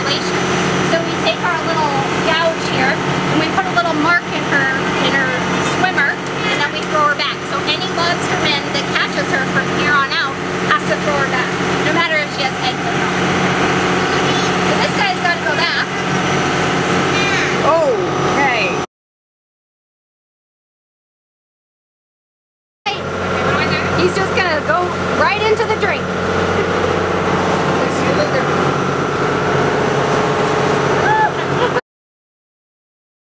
circulation. So we take our little gouge here and we put a little mark in her swimmer, and then we throw her back. So any lobsterman that catches her from here on out has to throw her back, no matter if she has eggs or not. So this guy's got to go back. Oh, okay. He's just gonna go right into the drink.